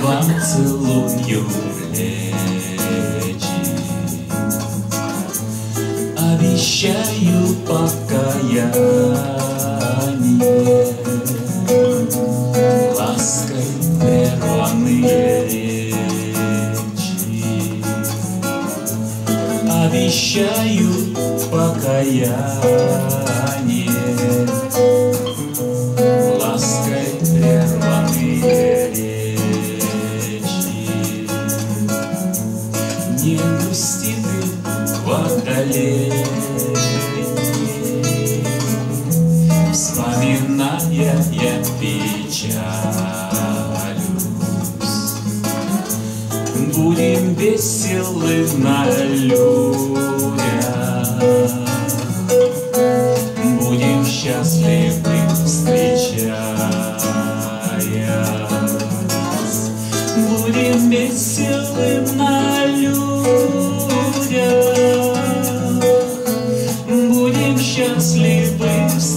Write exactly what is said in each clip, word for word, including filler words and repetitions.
вам целую плечи, обещаю покаяние, лаской прерванные речи, обещаю покаяние, лаской прерванные речи. Не грусти ты, водолей, вспоминая я печалюсь. Будем веселы на людях, будем счастливы встречаясь. Будем веселы на людях, будем счастливы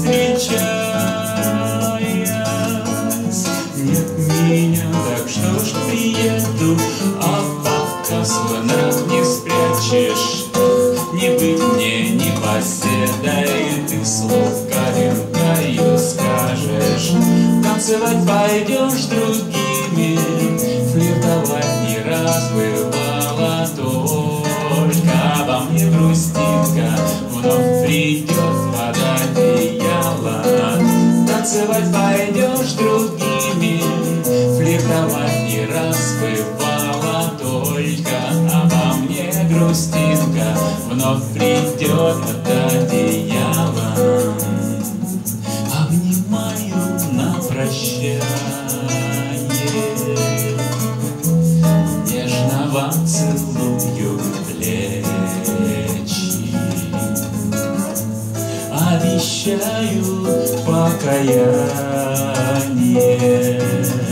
встречаясь. Нет меня, так что ж приеду, а пока свой нрав не спрячешь. Не быть мне непоседой, ты слов коверкаю скажешь. Танцевать пойдешь с другими, флиртовать не раз бывало, только обо мне грустинка вновь придет под одеяло. Танцевать пойдешь с другими, флиртовать не раз бывало, только обо мне грустинка вновь придет под одеяло. Обнимаю на прощание, нежно вам целую плечи, обещаю покаяние,